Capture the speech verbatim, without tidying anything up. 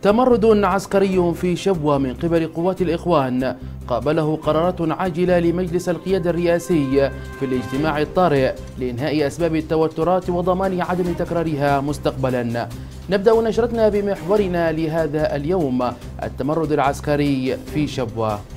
تمرد عسكري في شبوة من قبل قوات الإخوان قابله قرارات عاجلة لمجلس القيادة الرئاسي في الاجتماع الطارئ لإنهاء أسباب التوترات وضمان عدم تكرارها مستقبلا. نبدأ نشرتنا بمحورنا لهذا اليوم: التمرد العسكري في شبوة.